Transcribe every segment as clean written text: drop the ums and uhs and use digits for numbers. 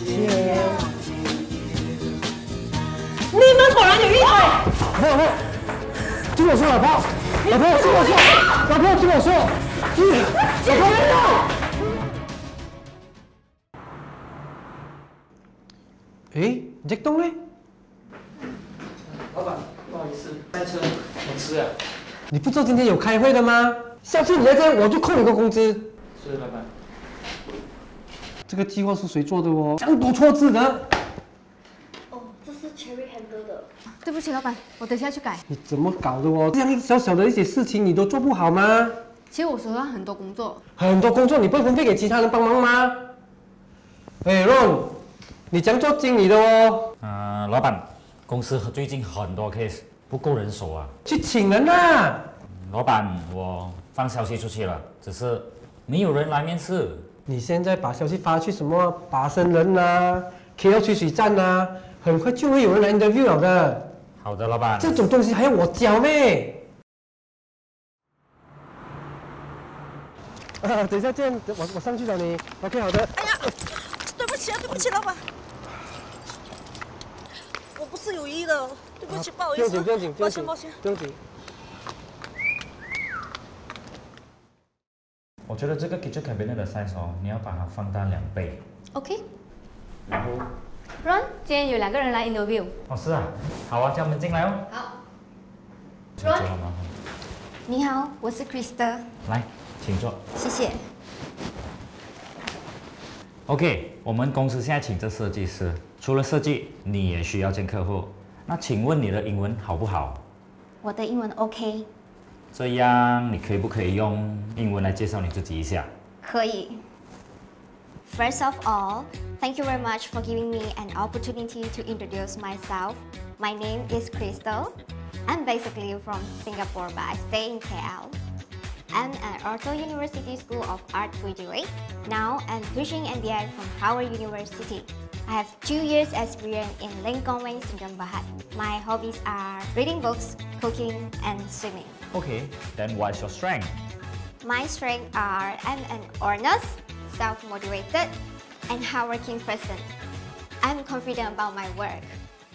谢。你们果然有一腿！老婆，听我说，老婆，老婆，听我说，老婆，听我说，老婆。哎，杰东呢？ 老板，不好意思，开车我吃了。 你不知道今天有开会的吗？下次你再这样，我就扣你个工资。 是老板。 这个计划是谁做的哦？这样多错字的。 哦，这是 Cherry handle 的。 对不起，老板，我等下去改。 你怎么搞的哦？这样小小的一些事情你都做不好吗？ 其实我手上很多工作。 很多工作你不会分配给其他人帮忙吗？哎，Ron， 你怎样做经理的哦？ 老板，公司最近很多 case 不够人手啊。 去请人啊！ 老板，我放消息出去了，只是没有人来面试。 你现在把消息发去什么拔升人啊、KL 吹水站啊，很快就会有人来 interview 了的。 好的，老板。 这种东西还要我教咩？等一下见，我上去找你。OK， 好的。 哎呀，对不起啊，对不起，老板，我不是有意的，对不起，不好意思。 不用紧， 抱歉，抱歉。 不用紧。 我觉得这个 kitchen cabinet 的 size 哦，你要把它放大2倍。 OK。 然后 Ron， 今天有2个人来 interview。 哦，是啊，好啊，叫我们进来哦。 好。 请坐，麻烦。 你好，我是 Krista。 来，请坐。 谢谢。 OK， 我们公司现在请这设计师，除了设计，你也需要见客户。那请问你的英文好不好？ 我的英文 OK。 这样你可不可以用英文来介绍你自己一下？ 可以。First of all, thank you very much for giving me an opportunity to introduce myself. My name is Crystal. I'm basically from Singapore, but I stay in KL. I'm an Orto University School of Art graduate. Now I'm teaching MBA from Howard University. I have 2 years experience in Lengkong Weng Sdn Bhd. My hobbies are reading books, cooking, and swimming. Okay, then what's your strength? My strengths are I'm an honest, self-motivated, and hardworking person. I'm confident about my work.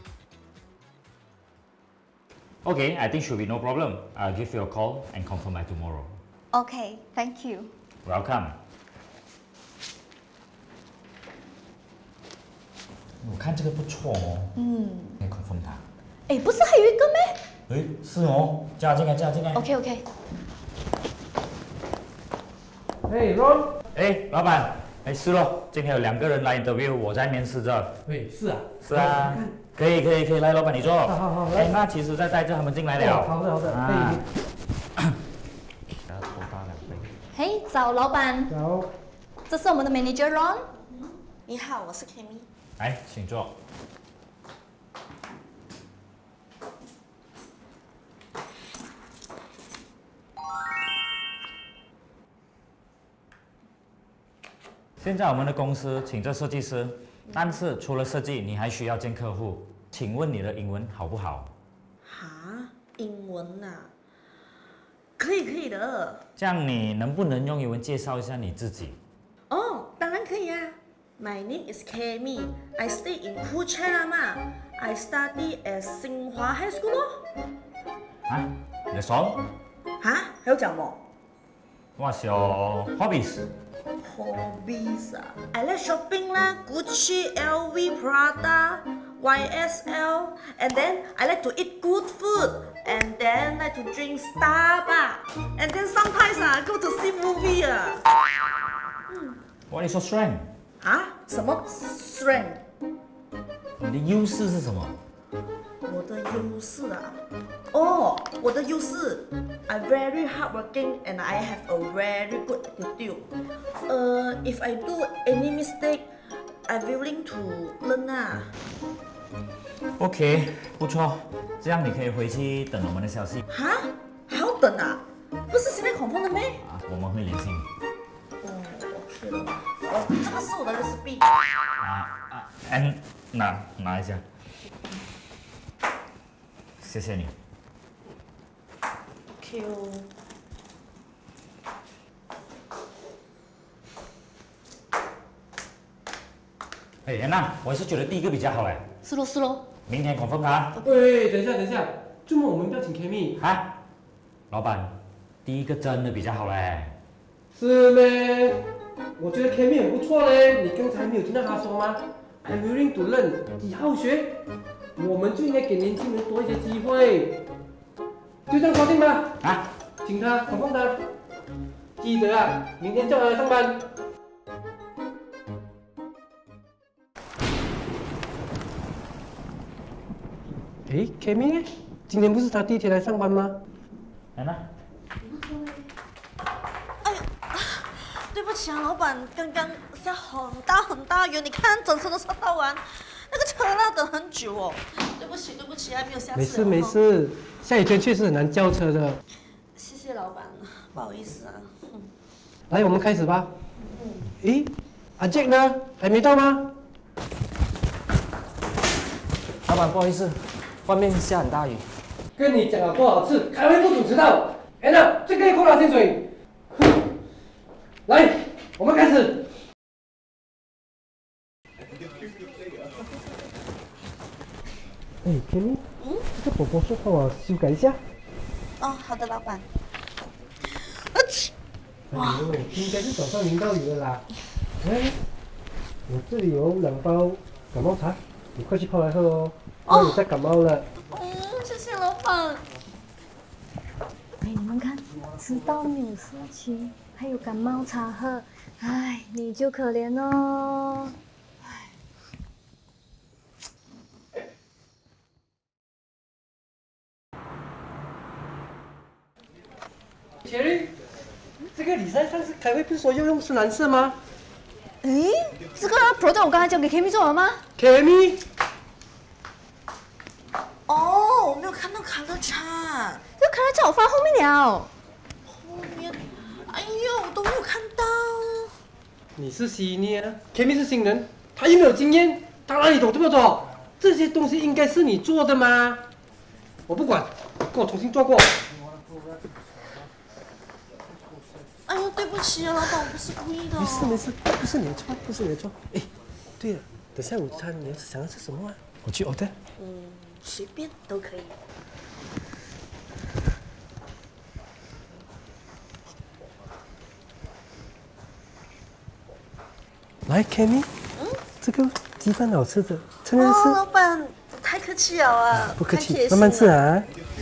Okay, I think should be no problem. I'll give you a call and confirm by tomorrow. Okay, thank you. Welcome. 我看这个不错哦。可以 confirm 它。 哎，不是还有一个咩？ 哎，是哦，加进来。 OK。 哎，Ron。 哎，老板，哎是咯，今天有2个人来 interview， 我在面试着。 喂，是啊。 是啊。可以，来，老板你坐。 好，来。 哎，那其实再带着他们进来了。 好的。 啊。要多大2倍？ 嘿，早，老板。 早。 这是我们的 manager Ron。你好，我是 Kimi。 来，请坐。现在我们的公司请这设计师，但是除了设计，你还需要见客户。请问你的英文好不好？ 哈，英文啊，可以的。 这样你能不能用英文介绍一下你自己？ 哦，当然可以啊。My name is Kimi. I stay in Kuching 嘛。I study at 新华 High School 咯。 啊，你的爽？ 哈，还有讲么 ？What's your hobbies? ？Hobbies 啊 ，I like shopping 啦，Gucci, LV, Prada, YSL, and then I like to eat good food, and then like to drink Starbucks, and then sometimes go to see movie 啊。 What is your strength? 啊？什么 strength？ 你的优势是什么？ 我的优势啊，哦，我的优势 ，I'm very hardworking and I have a very good attitude. If I do any mistake, I'm willing to learn 啊。 OK， 不错，这样你可以回去等我们的消息。 哈，还要等啊？不是现在confirm的咩？ 啊，我们会联系你。 哦，OK 了。哦，这个是我的recipe。 拿一下。谢谢你。 Q。 哎，安娜，我也是觉得第一个比较好哎。 是咯是咯。 明天confirm啊。 喂，等一下，怎么我们不要请 Kimi？ 啊，老板，第一个真的比较好嘞。 是咩？我觉得 Kimi 很不错嘞，你刚才没有听到他说吗 ？I'm willing to learn， 以后学，我们就应该给年轻人多一些机会。就这样说定吗？ 啊， 请他confirm他，记得啊，明天叫他来上班。诶 ，Kimi 呢？今天不是他第一天来上班吗？ 安娜。 哎呀，对不起啊，老板，刚刚下很大雨，你看整车都擦到完，那个车要等很久哦。对不起啊，没有下次。 没事，下雨天确实很难叫车的。 谢谢老板，不好意思啊。 来，我们开始吧。诶，阿 Jack 呢？还没到吗？ 老板，不好意思，外面下很大雨。 跟你讲了多少次，开会不准迟到。Anna，这个月扣他薪水。哼，来，我们开始。哎 ，Kimi，这个宝宝说帮我修改一下。 哦，好的，老板。 哎呦，应该是早上淋到雨了啦。哎，我这里有2包感冒茶，你快去泡来喝哦，不然你再感冒了。 谢谢老板。 哎，你们看，迟到没有事情，还有感冒茶喝，哎，你就可怜哦。 Cherry， 这个比赛上次开会不是说要用深蓝色吗诶，这个 project 我刚才交给 Kimi 做了吗？ ？Kimi， 哦，我没有看到卡乐茶。 这个 color 叫我放后面了。 后面，哎呦，我都没有看到。 你是 senior，Kimi 是新人，他又没有经验，他哪里懂这么多？这些东西应该是你做的吗？我不管，给我重新做过。 哎呦，对不起啊，老板，我不是故意的。 没事，不是你的错，不是你的错。哎，对了，等下午餐你要想要吃什么啊？我去 order。 随便都可以。 来 ，Kimi， 这个鸡饭好吃的，趁热吃。 老板，太客气了啊！ 不客气， 太贴心慢慢吃了。 啊。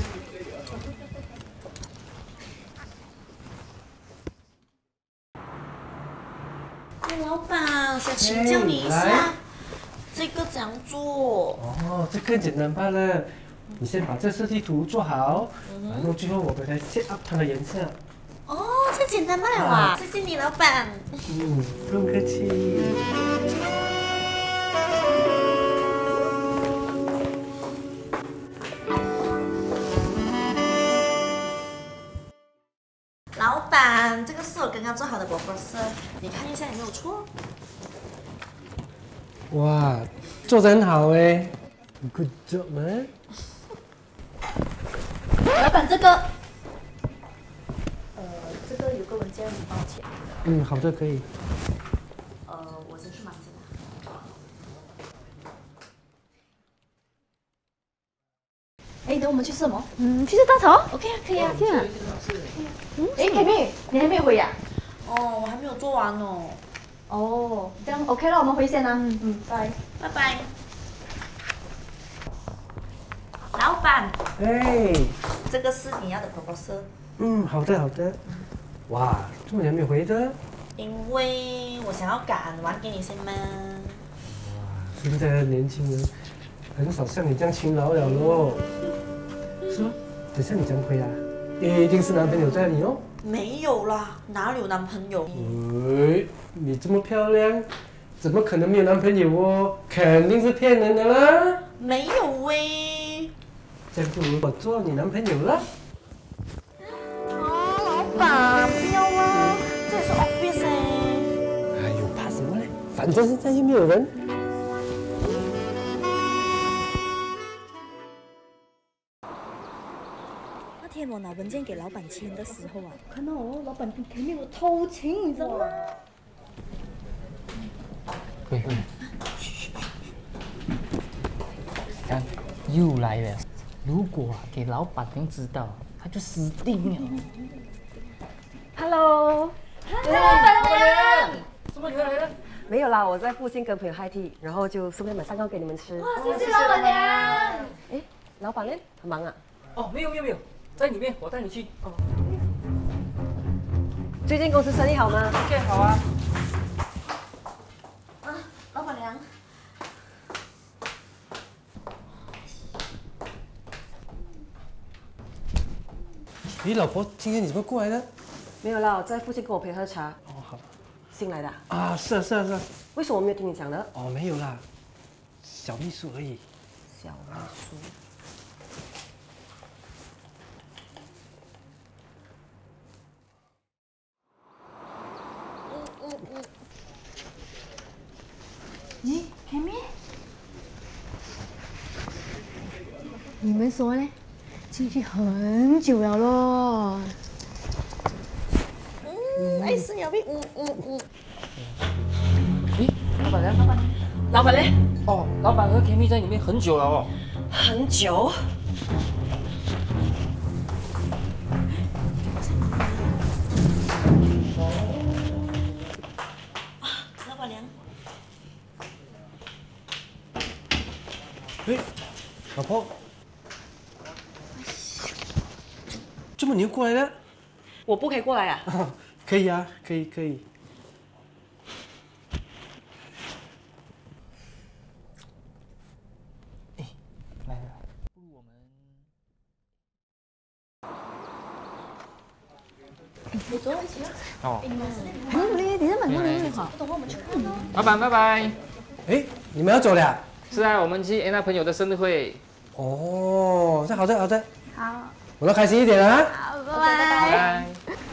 哎，老板，想请教你一来下，这个怎样做？ 哦，这更简单罢了。你先把这设计图做好，然后最后我们来 set up 它的颜色。 哦，这简单卖哇！谢谢你，老板。 不用客气。 老板，这个是我刚刚做好的proposal，你看一下有没有错？ 哇，做得很好哎 ，Good job man。 老板，这个，这个有个文件，你帮我签。 好的，可以。 我先去忙去了。 哎，等我们去吃什么？去吃大炒。OK 啊，可以啊，可以啊。哎，Kimi，你还没有回呀？ 哦，我还没有做完哦。 哦，这样 OK 了，我们回先啦。拜。 拜拜。老板， 哎， 这个是你要的 proposal。 好的。哇，这么你还没有回的？ 因为我想要赶完给你先嘛。 现在的年轻人很少像你这样勤劳了咯。是哦，等下你怎么回啊？一定是男朋友在你哦。 没有啦，哪里有男朋友？ 喂，你这么漂亮，怎么可能没有男朋友哦？肯定是骗人的啦。 没有喂。 这样不如我做你男朋友了。 老板，不要啊，这也是 office 哎。 哎呦，怕什么嘞？反正现在又没有人。 那天我拿文件给老板签的时候啊，看到老板跟 Kimi 有偷情，你知道吗？ 喂， 看，又来了。如果给老板娘知道，他就死定了。 Hello， 老板娘， 怎么你来了？ 没有啦，我在附近跟朋友 high tea， 然后就顺便买蛋糕给你们吃。 哇，谢谢老板娘。 哎，老板呢？很忙啊？ 哦，没有，在里面，我带你去。哦， 最近公司生意好吗 ？OK， 好啊。 老板娘。 咦，老婆，今天你怎么过来的？ 没有啦，我在附近跟我朋友喝茶。 哦，好。 新来的啊？ 啊，是啊，是啊，是啊。 为什么没有听你讲的？ 哦，没有啦，小秘书而已。 小秘书。 咦，Cammy，你们说呢？进去很久了咯。 哎，是小秘， 咦，老板呢？哦，老板和 Cammy 在里面很久了哦。 很久。老板娘。 哎，老婆，这么你又过来了？ 我不可以过来啊？ 可以啊，可以。 哎，来，不如我们。 你坐一起啊。 哦。 你在门口那里好。等会我们去看哦。 老板，拜拜。 哎，你们要走了？ 是啊，我们去安娜朋友的生日会。 哦，这好的。 好。 我要开心一点啊。 好，拜拜拜。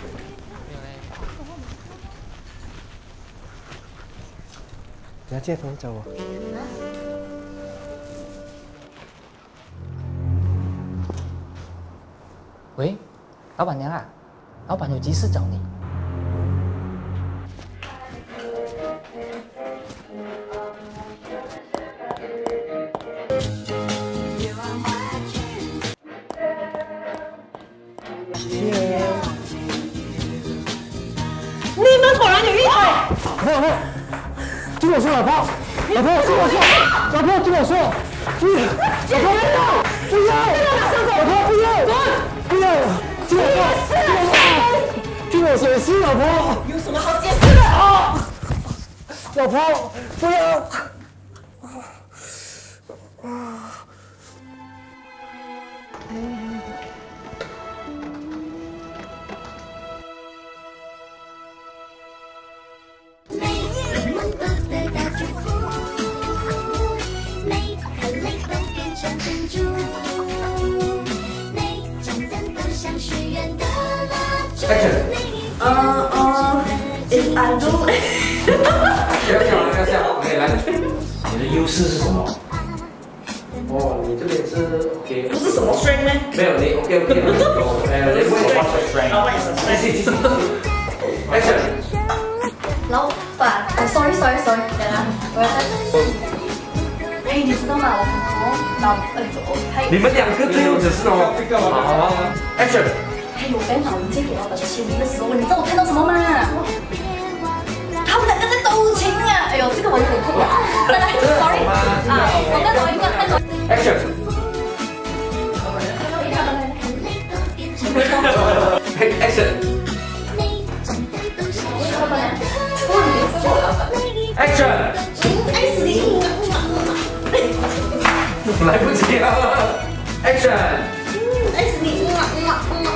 等下见朋友找我。 喂，老板娘啊，老板有急事找你。 你们果然有一腿！ 老婆，听我说，老婆，听我说，老婆，听我说，不要，老婆不要，听我解释，老婆， 有什么好解释的？ 老婆不要。 If I do， 不要笑，可以来。你的优势是什么？哦，你这边是 OK。 不是什么 strength 吗？ 没有你 OK， 你问我 strength。继续。Action。 老板，sorry，等下，我要再。哎，你知道吗？ 你们两个最后只是哦。好 ，Action。 还有跟老人家给老板签名的时候，你知道我看到什么吗？他们两个在斗琴啊！哎呦，这个我有点痛啊！再来 ，sorry 啊，我再走一个，再走。 Action。Action。Action。 爱死你！ 来不及了。Action。 爱死你！